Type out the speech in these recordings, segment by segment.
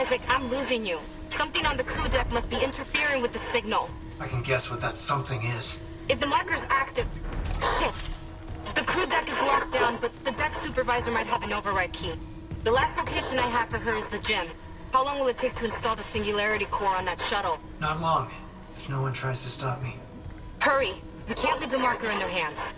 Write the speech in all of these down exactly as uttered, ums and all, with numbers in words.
Isaac, I'm losing you. Something on the crew deck must be interfering with the signal. I can guess what that something is. If the marker's active... Shit. The crew deck is locked down, but the deck supervisor might have an override key. The last location I have for her is the gym. How long will it take to install the Singularity Core on that shuttle? Not long, if no one tries to stop me. Hurry. We can't leave the marker in their hands.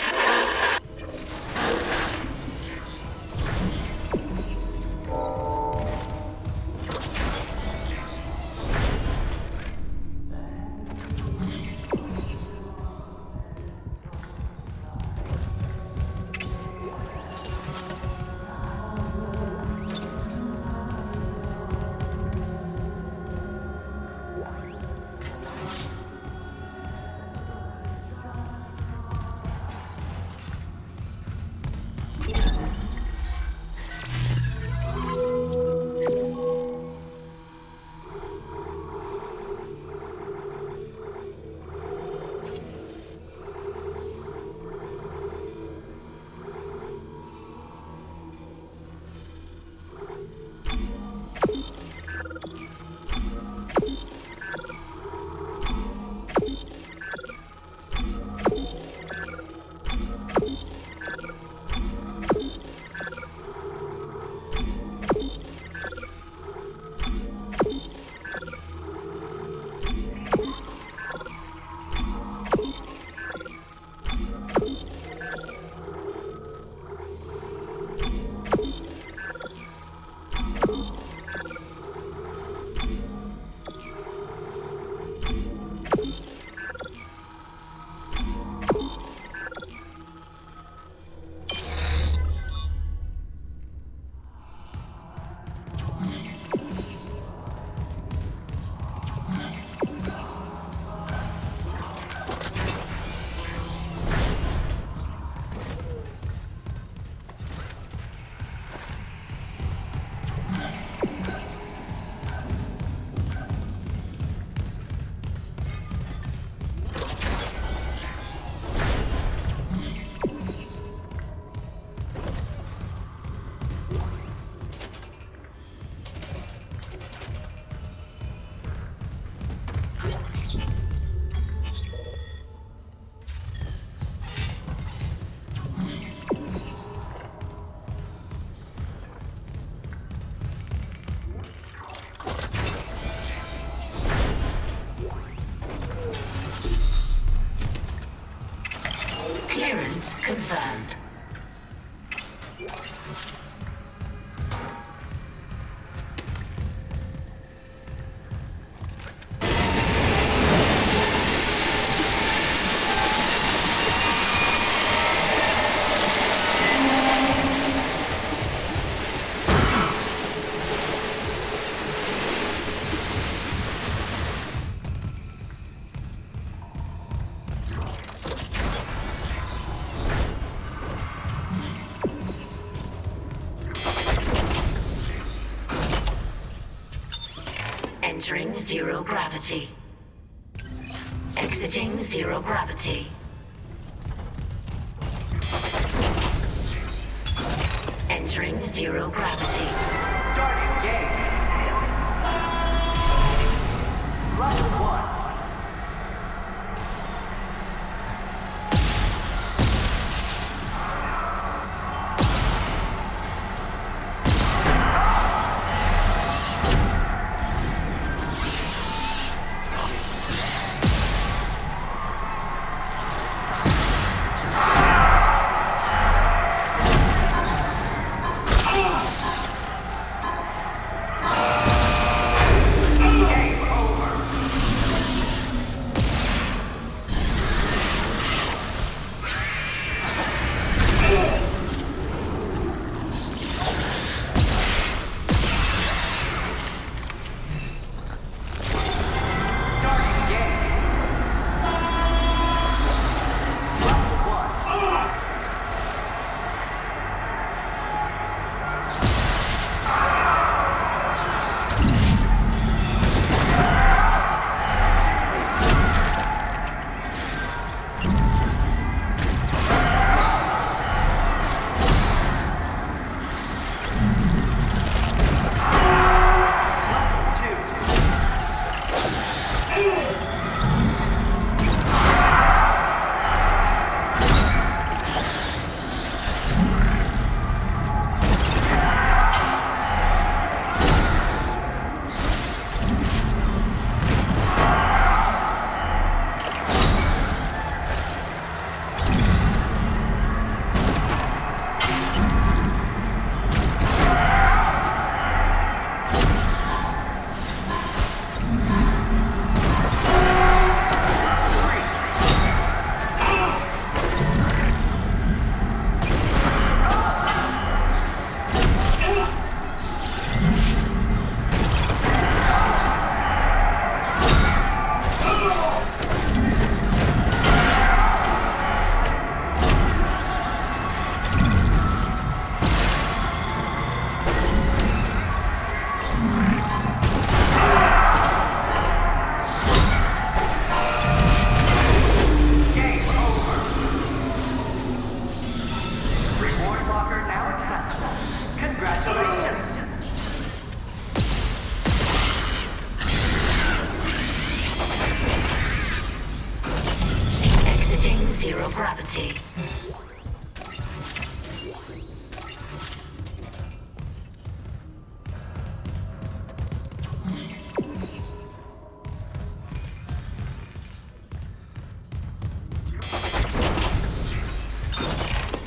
Confirmed. Entering zero gravity. Exiting zero gravity. Entering zero gravity. Starting game. Round one.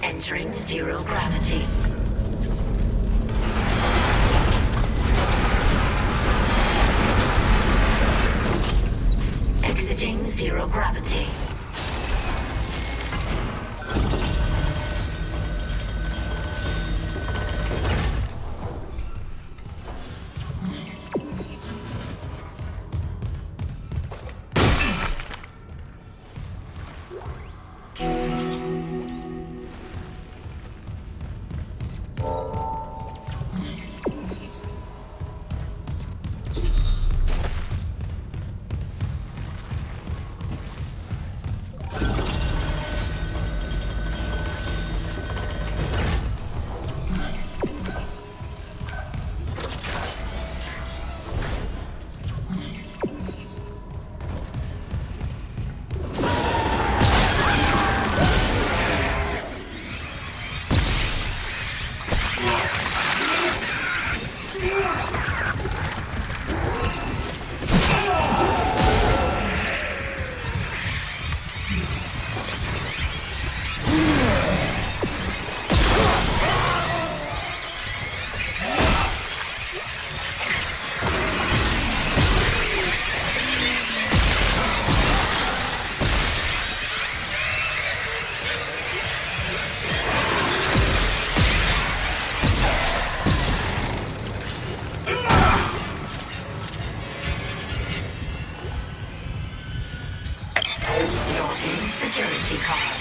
Entering zero gravity. Exiting zero gravity. Security card.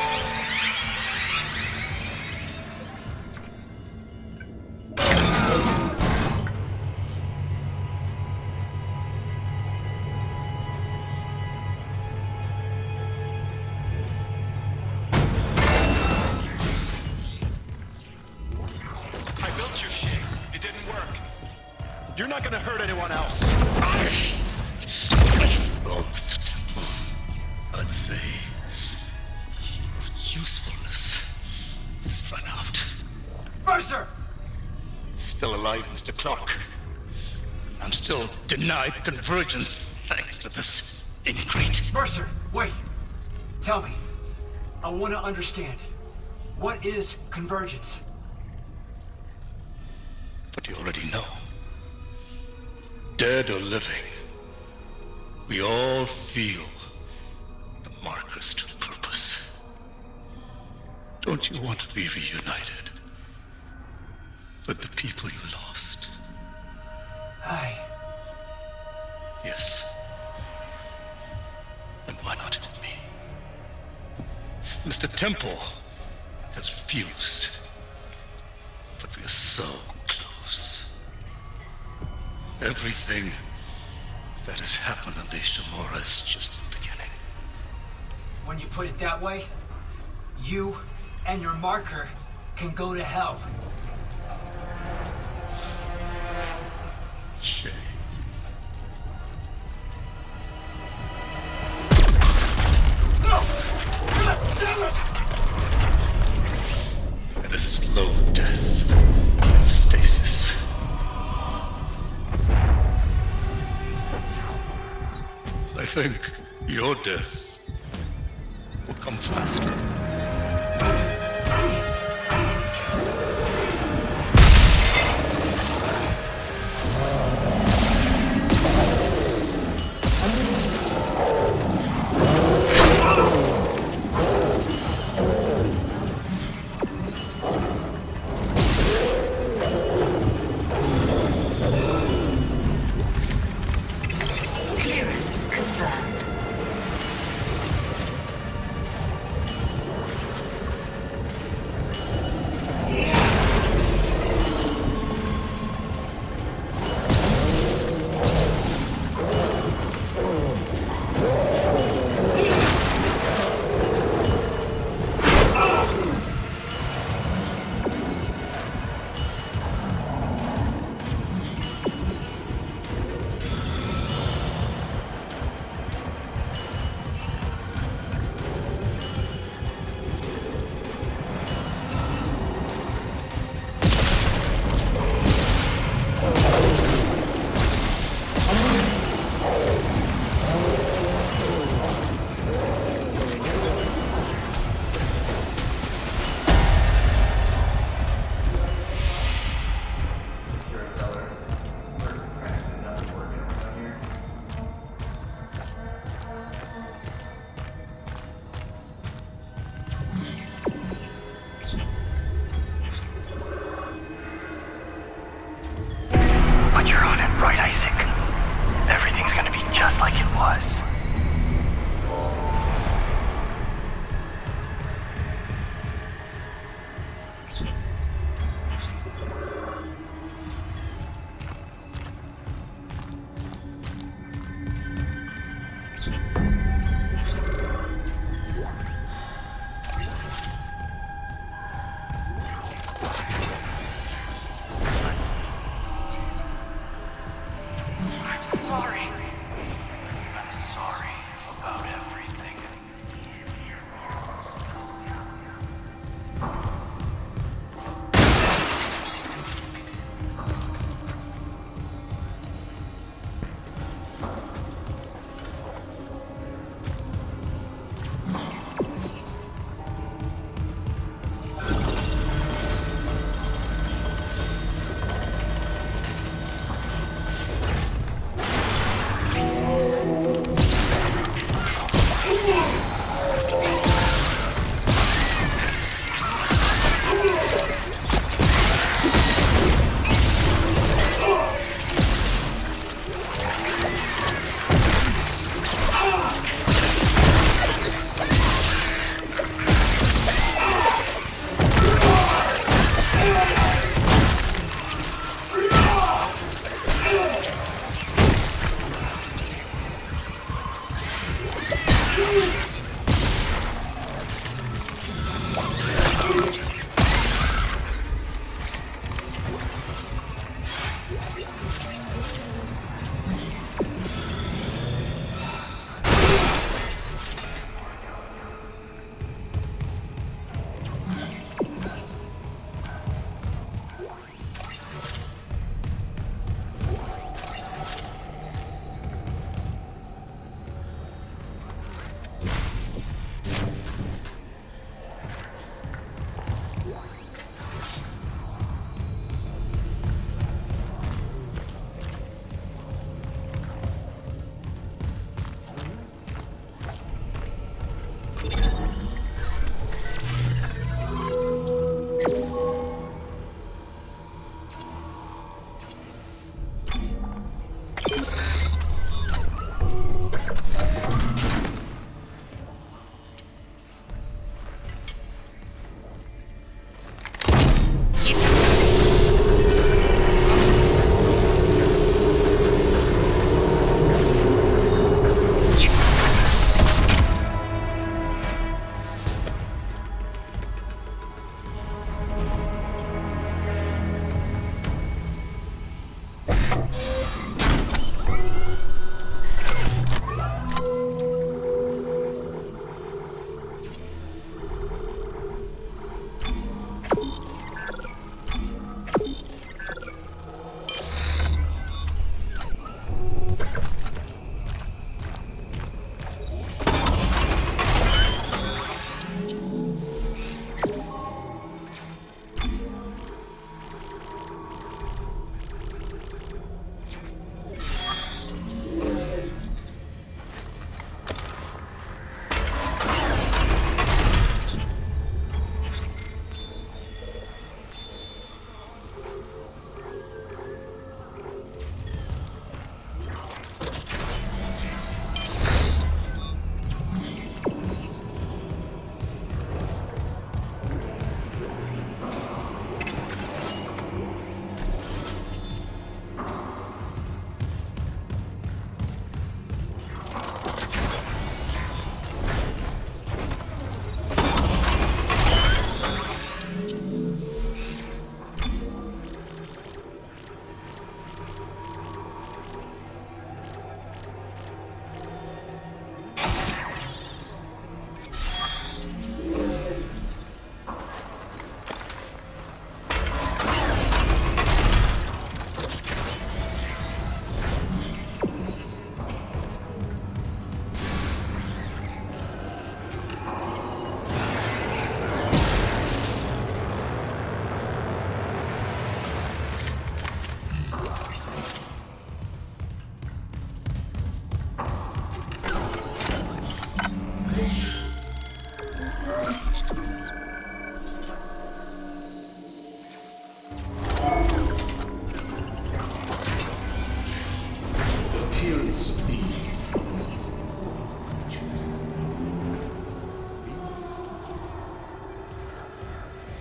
I built your shit. It didn't work. You're not gonna hurt anyone else. Oh, Mister Temple, I'd say your usefulness is run out. Mercer! Still alive, Mister Clark. I'm still denied convergence thanks to this ingrate. Mercer, wait! Tell me. I want to understand. What is convergence? But you already know. Dead or living, we all feel the marker's true purpose. Don't you want to be reunited with the people you lost? Aye. Yes. Then why not me? Mister Temple has refused, but we are so close. Everything that has happened on the Ishimura is just the beginning. When you put it that way, you and your marker can go to hell. Shame. No! Damn it! And a slow death in stasis. I think your death will come faster. Clearance confirmed.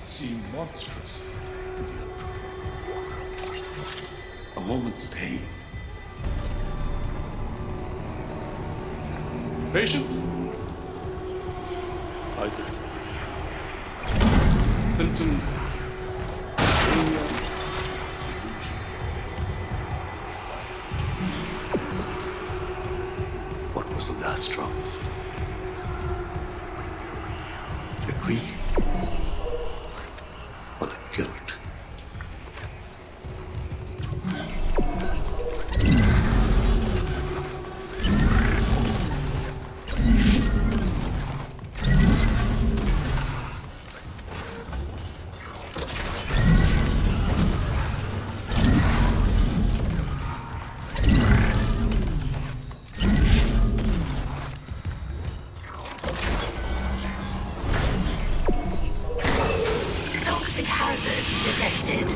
seem monstrous to the unprepared. A moment's pain. Patient? Isaac. Symptoms. Mania. Delusion. What was the last strongest? The greed or the guilt? Toxic hazard detected.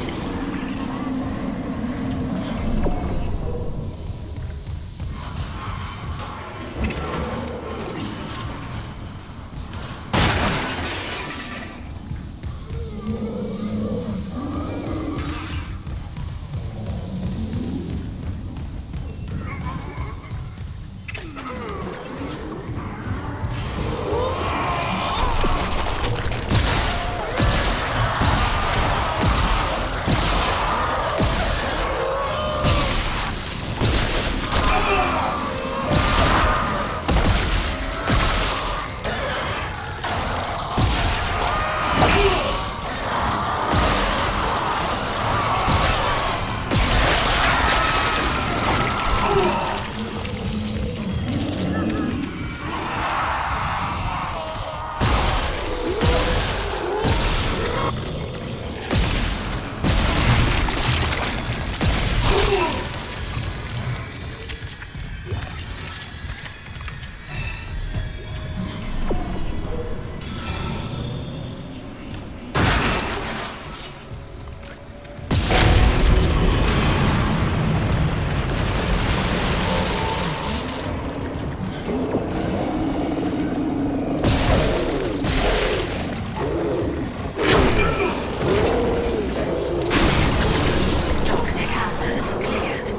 Toxic hazard cleared.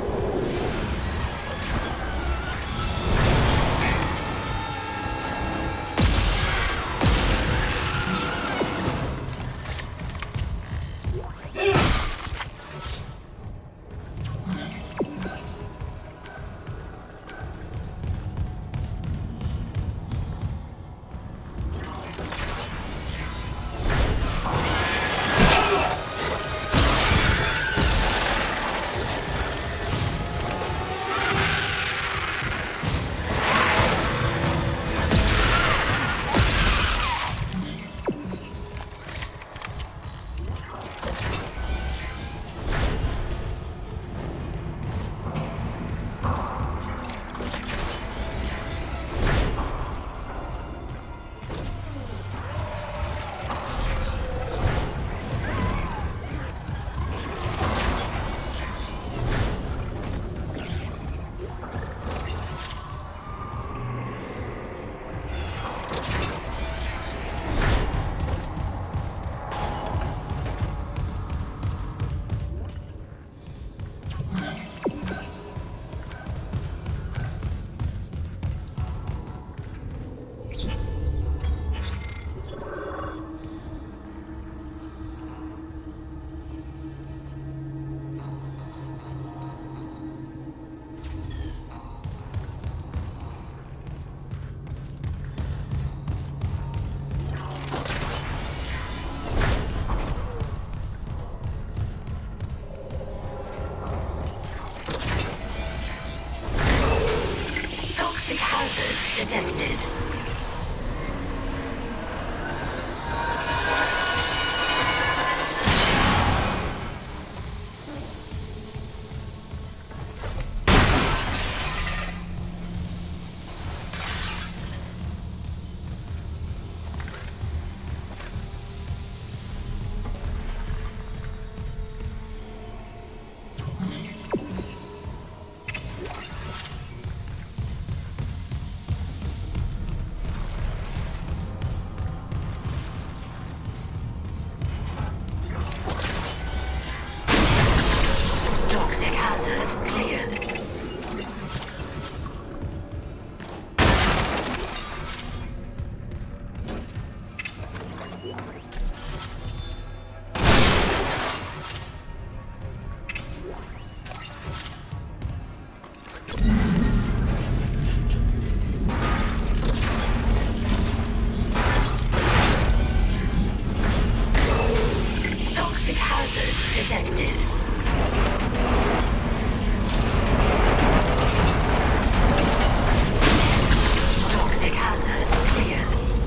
Toxic hazard detected. hazard cleared. Toxic hazard detected. Toxic hazard cleared.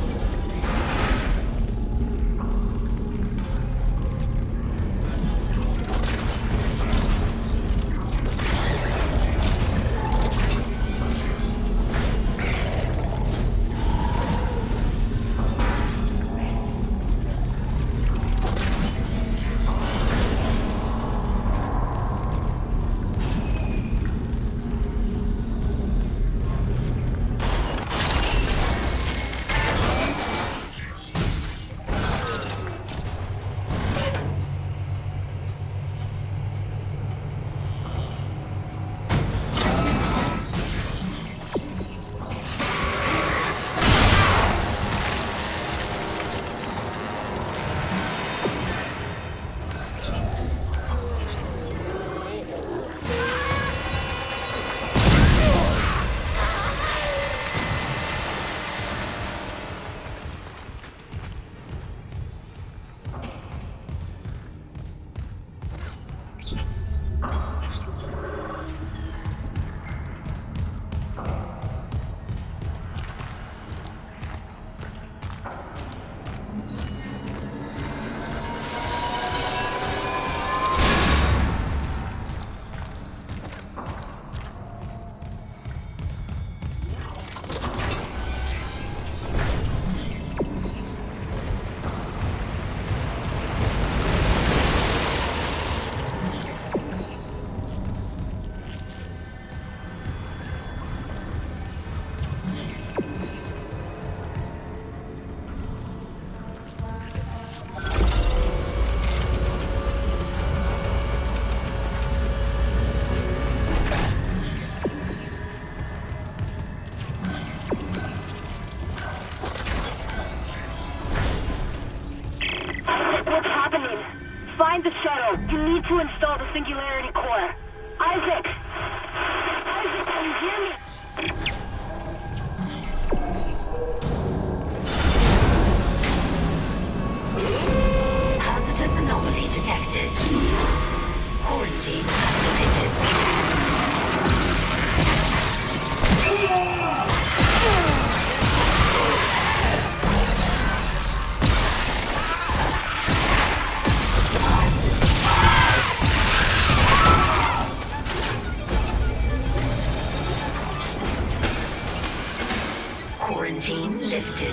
Find the shuttle. You need to install the Singularity Core. Isaac! Isaac, can you hear me? Hazardous anomaly detected. Quarantine activated. Quarantine lifted.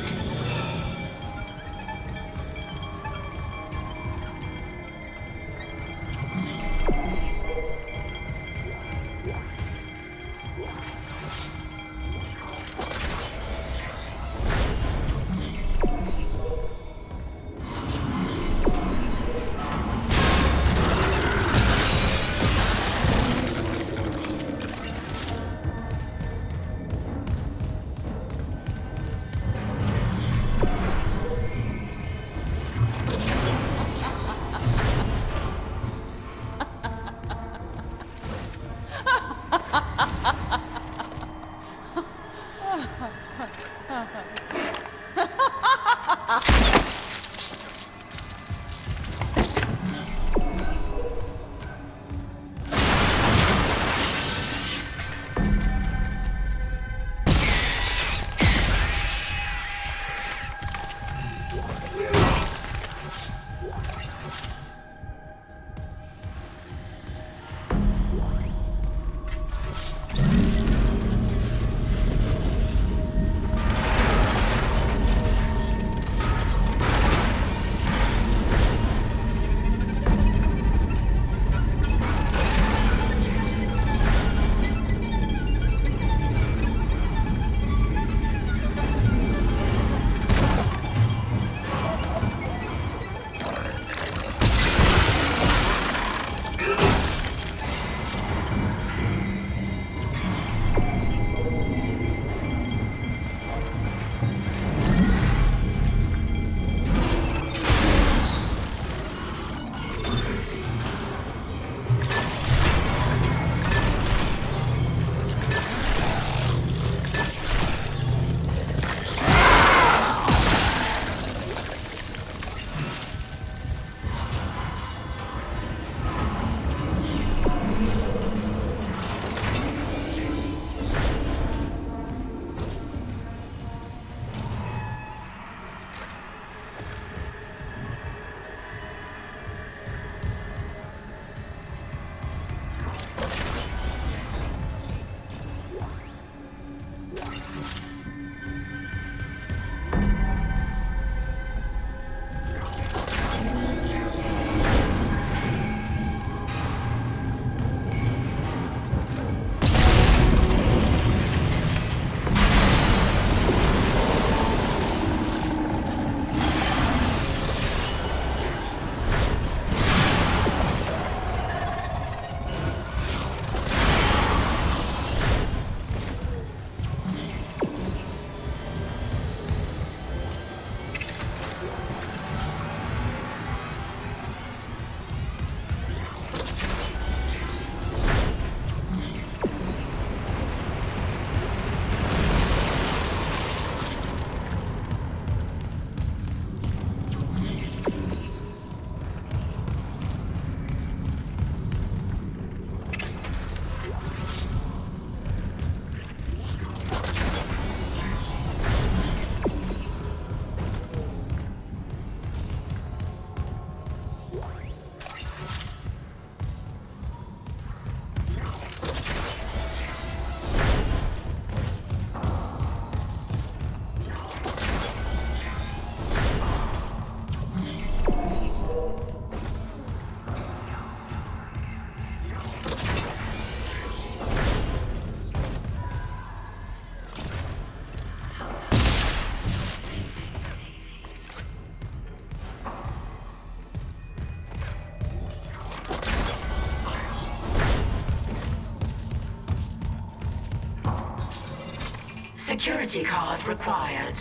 Security card required.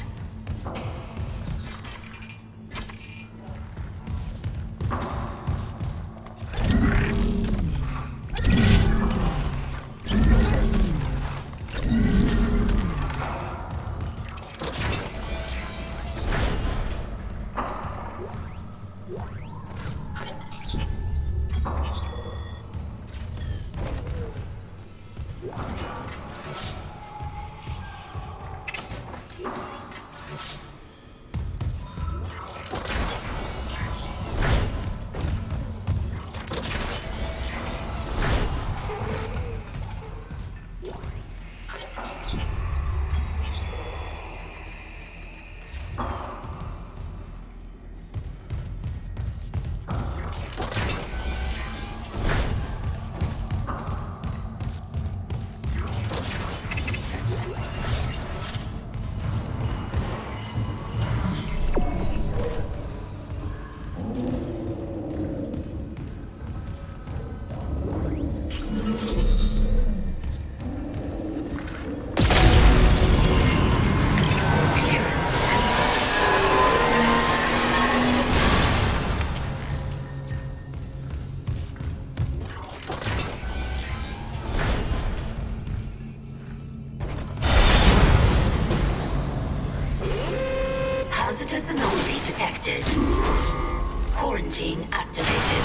Hazardous anomaly detected. Quarantine activated.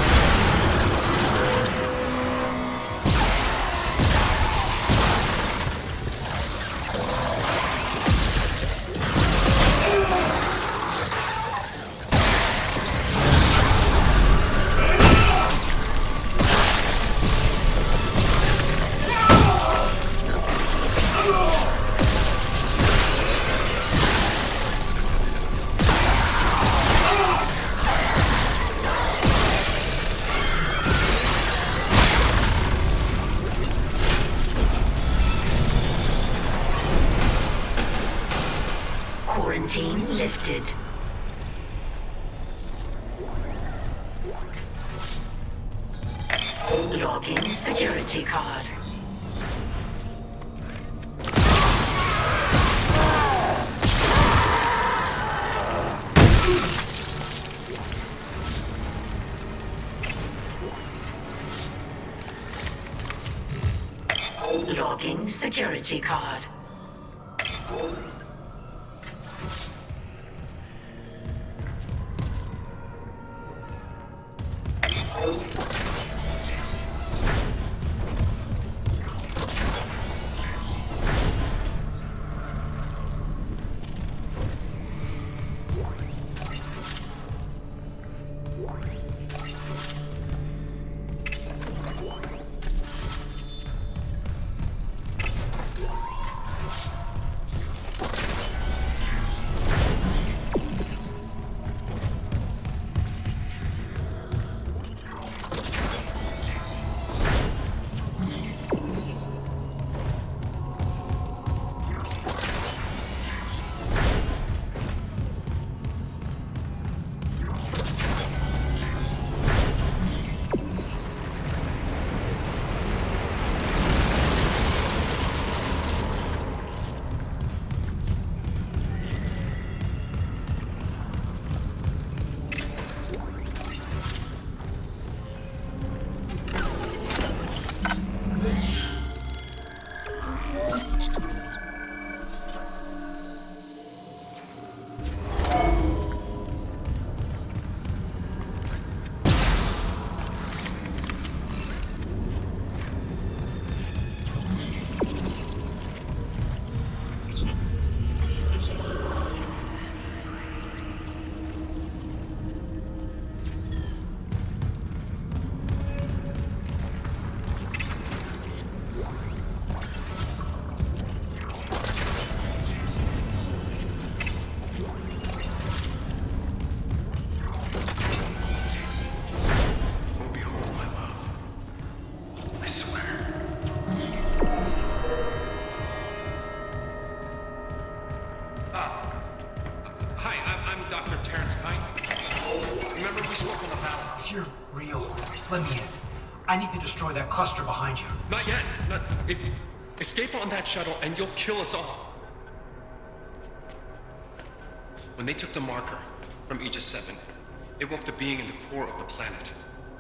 Quarantine lifted. Logging security card. Logging security card. If you're real, let me in. I need to destroy that cluster behind you. Not yet. Not, it, escape on that shuttle and you'll kill us all. When they took the marker from Aegis seven, it woke the being in the core of the planet.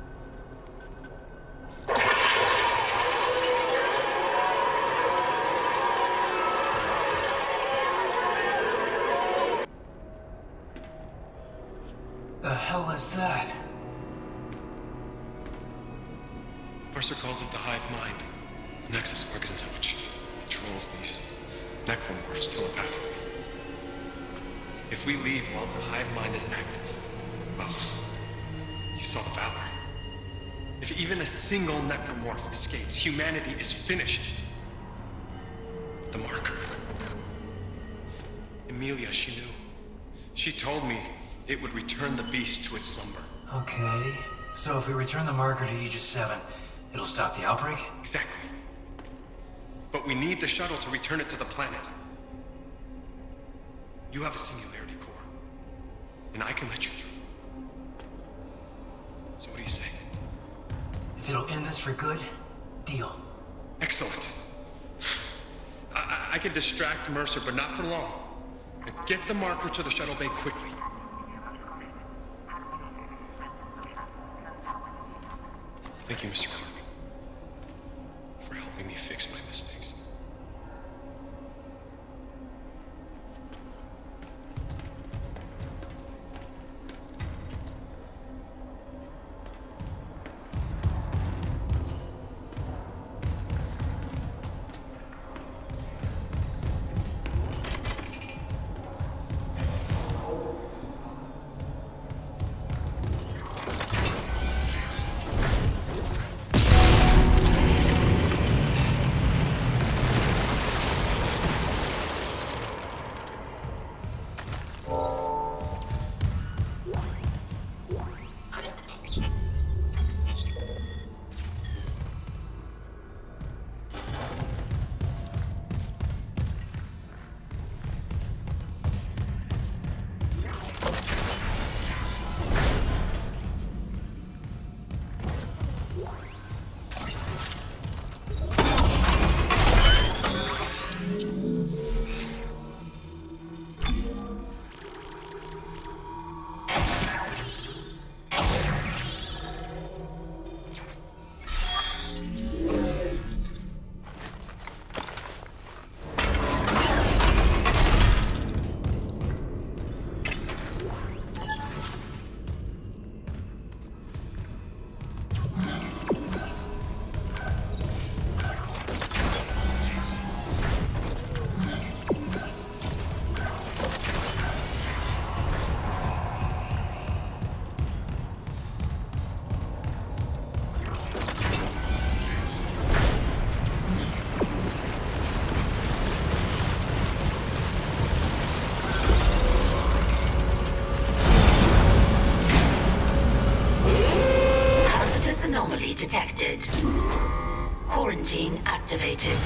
The hell is that? Mercer calls it the hive mind, a nexus organism which controls these necromorphs telepathically. If we leave while the hive mind is active, well, you saw Valor. If even a single necromorph escapes, humanity is finished. The marker. Emilia, she knew. She told me it would return the beast to its slumber. Okay, so if we return the marker to Aegis seven, it'll stop the outbreak? Exactly. But we need the shuttle to return it to the planet. You have a singularity core, and I can let you through. So what do you say? If it'll end this for good, deal. Excellent. I, I, I can distract Mercer, but not for long. Now get the marker to the shuttle bay quickly. Thank you, Mister Clark, for helping me fix my mistakes. Anomaly detected. Quarantine activated.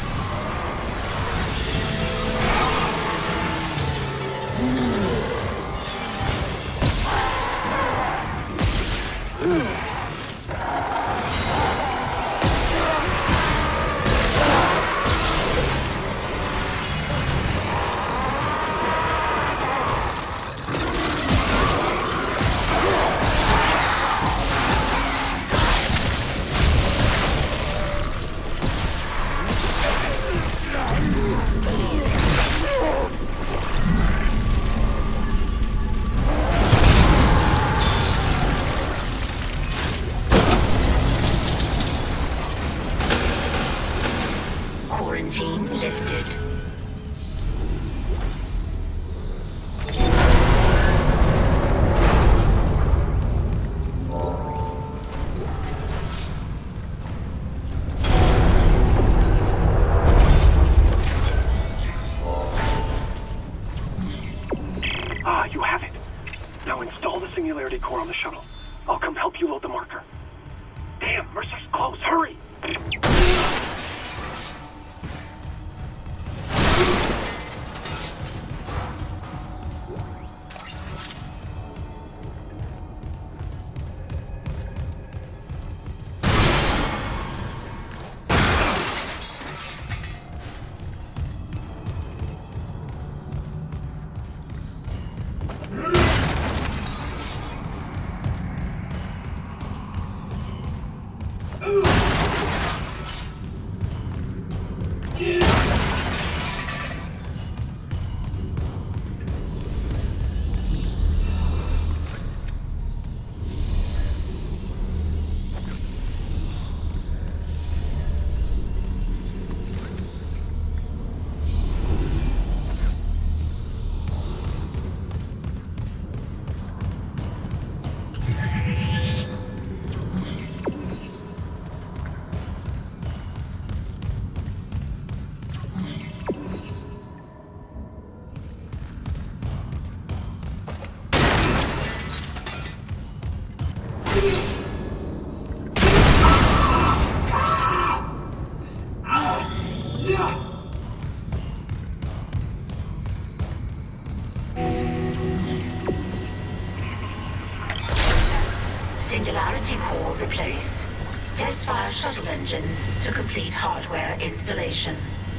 Singularity core replaced. Test fire shuttle engines to complete hardware installation.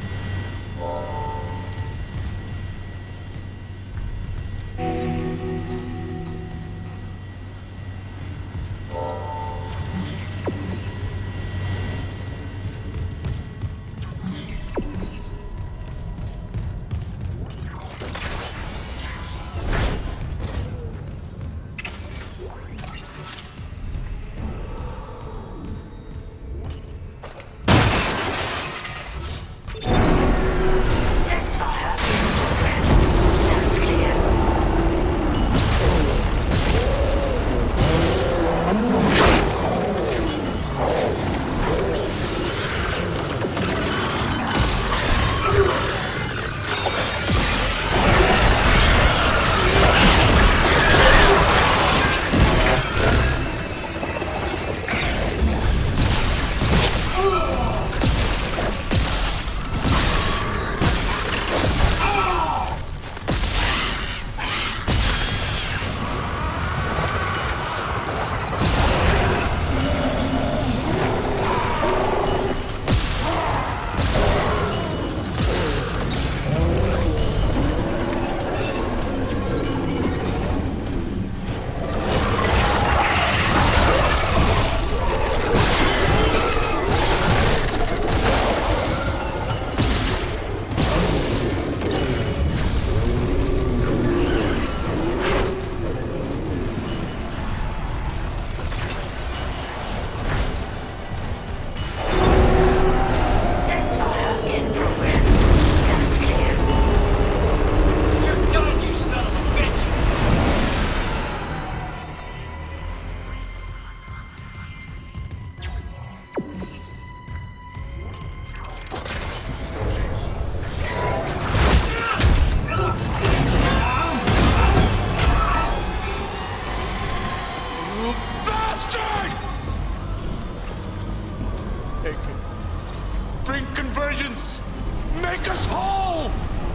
Make us whole!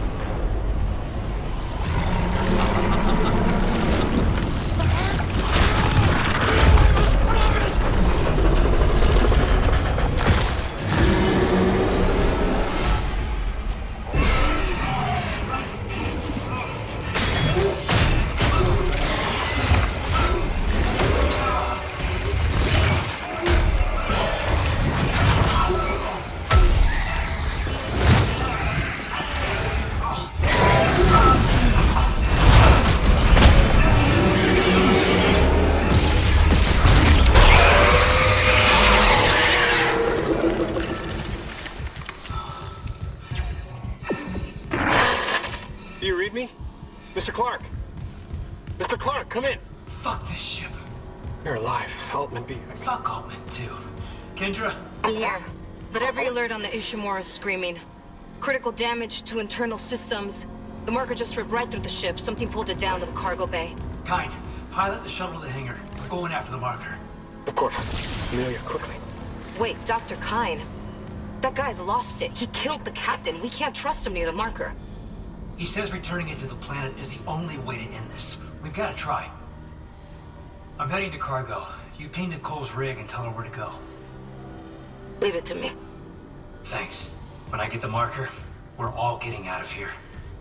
Do you read me? Mister Clark! Mister Clark, come in! Fuck this ship. You're alive. Altman be... I mean... Fuck Altman, too. Kendra? I'm here, but every alert on the Ishimura is screaming. Critical damage to internal systems. The marker just ripped right through the ship. Something pulled it down to the cargo bay. Kind, pilot the shuttle to the hangar. We're going after the marker. Of course. Amelia, quickly. Wait, Doctor Kyne. That guy's lost it. He killed the captain. We can't trust him near the marker. He says returning it to the planet is the only way to end this. We've got to try. I'm heading to cargo. You ping Nicole's rig and tell her where to go. Leave it to me. Thanks. When I get the marker, we're all getting out of here.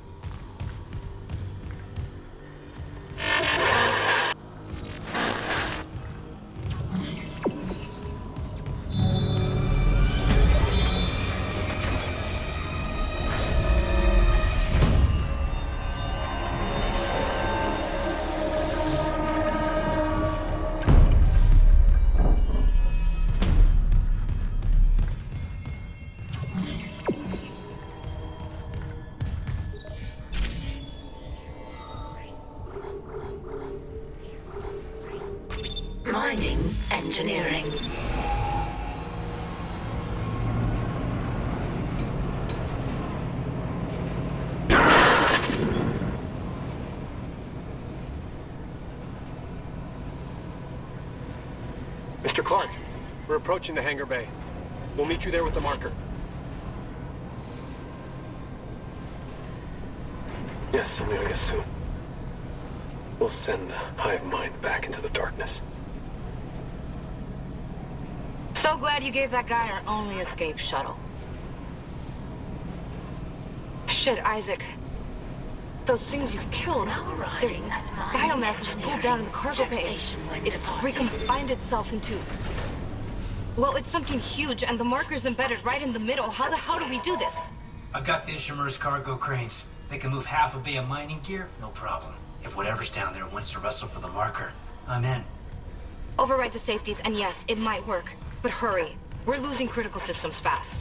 Mining engineering. Mister Clark, we're approaching the hangar bay. We'll meet you there with the marker. Yes, Amelia, soon. We'll send the hive mind back into the darkness. So glad you gave that guy our only escape shuttle. Shit, Isaac. Those things you've killed, their biomass is pulled down in the cargo bay. It's recombined itself into... Well, it's something huge, and the marker's embedded right in the middle. How the hell do we do this? I've got the Ishimura's cargo cranes. They can move half a bay of mining gear, no problem. If whatever's down there wants to wrestle for the marker, I'm in. Override the safeties, and yes, it might work. But hurry. We're losing critical systems fast.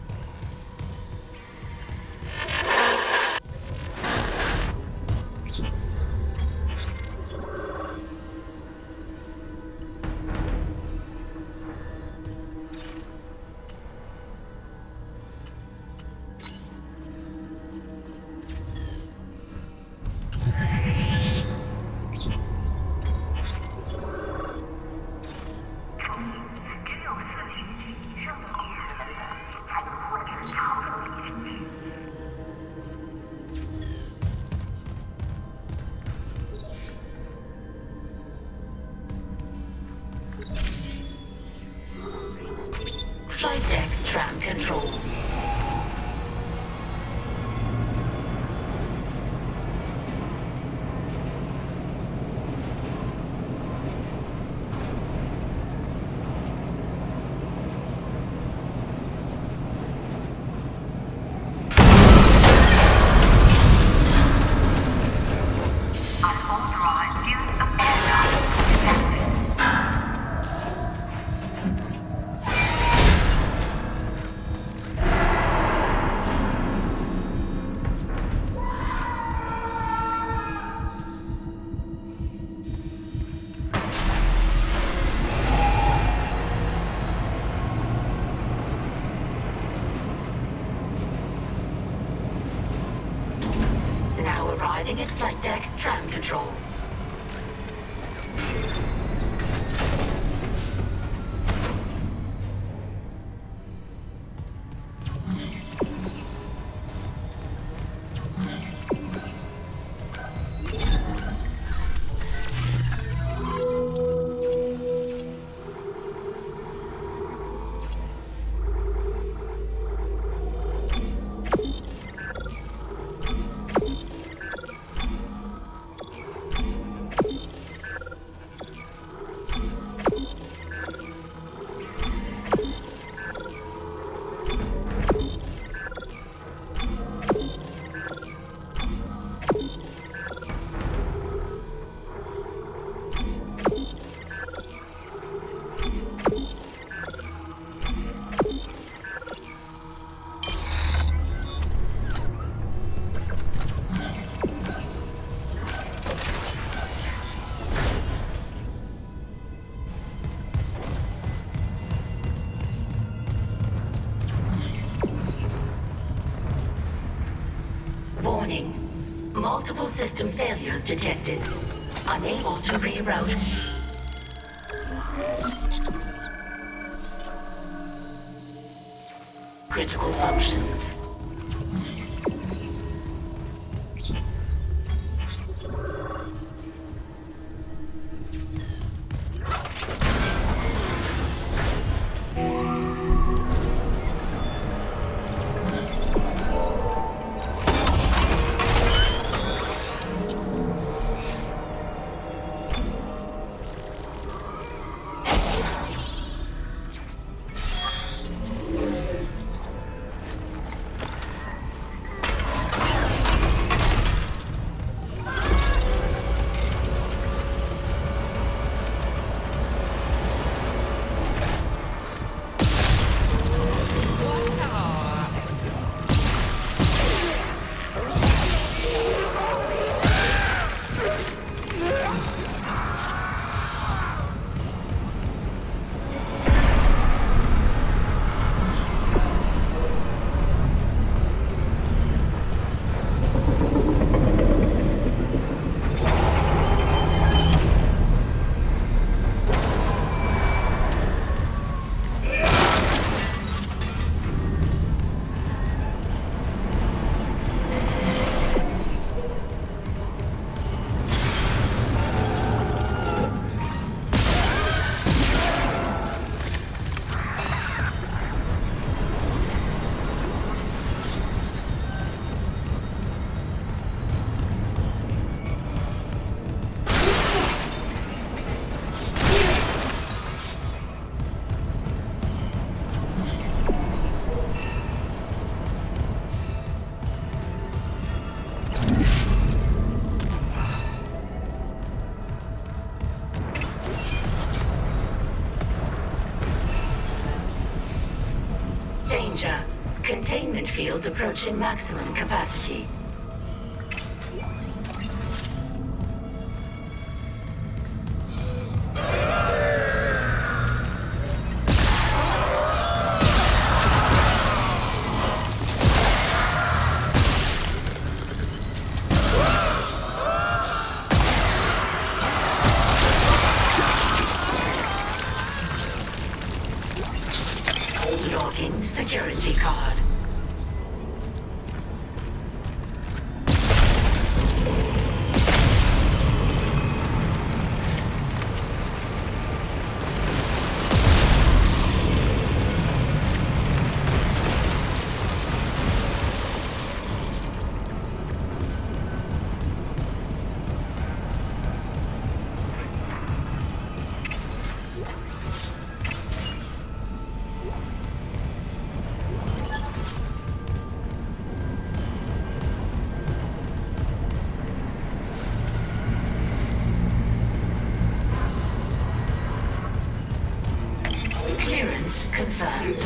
Flight deck tram control. Arriving at flight deck tram control. Warning. Multiple system failures detected. Unable to reroute. Critical functions. Roger. Containment fields approaching maximum capacity. Logging security card. Clearance confirmed.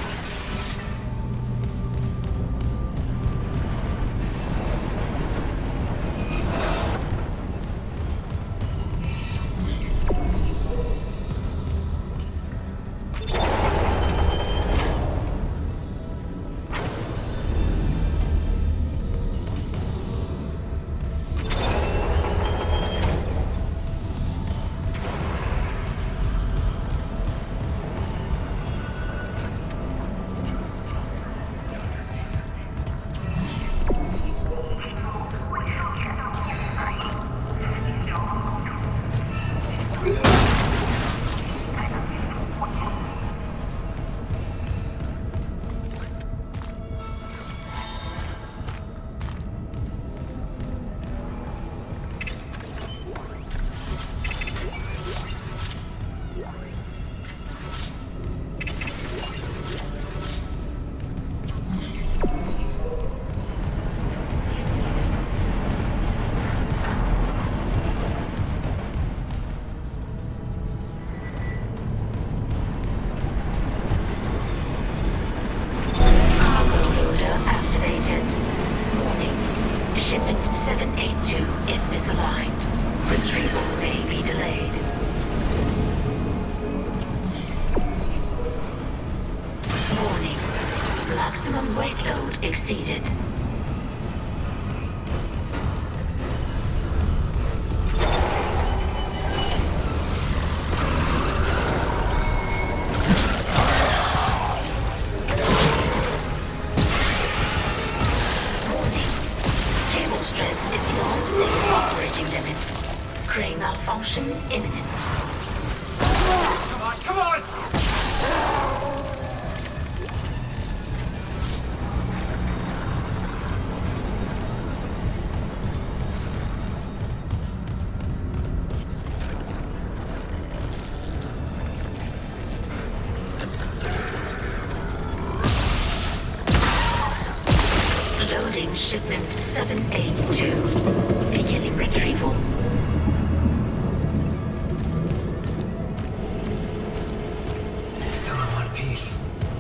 Shipment seven eighty-two is misaligned. Retrieval may be delayed. Warning. Maximum weight load exceeded. Crane malfunction imminent. Come on, come on! Loading shipment seven eighty-two. Beginning retrieval. Still in one piece.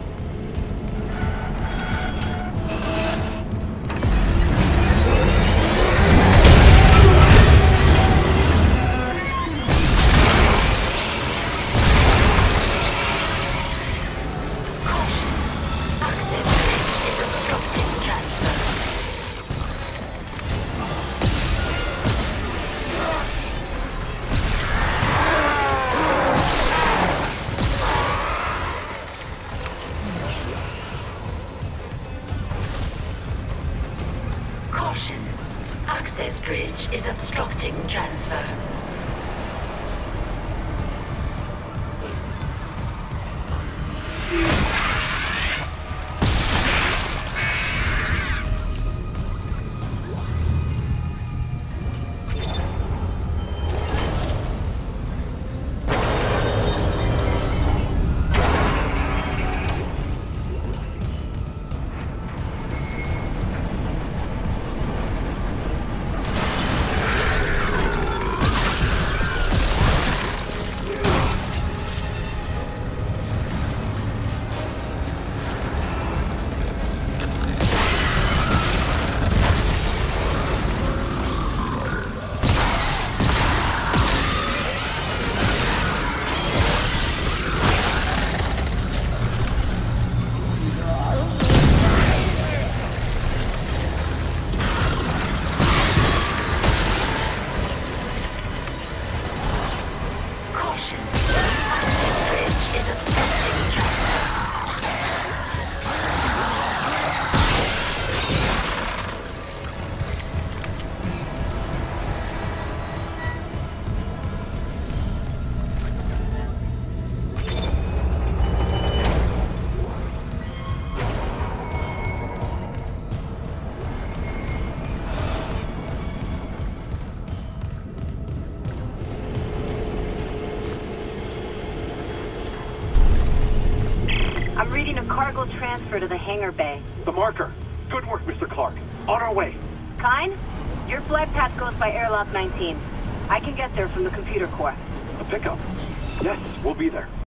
Caution. Access bridge is obstructing transfer. I'm reading a cargo transfer to the hangar bay. The marker. Good work, Mister Clark. On our way. Kyne? Your flight path goes by airlock nineteen. I can get there from the computer core. A pickup. Yes, we'll be there.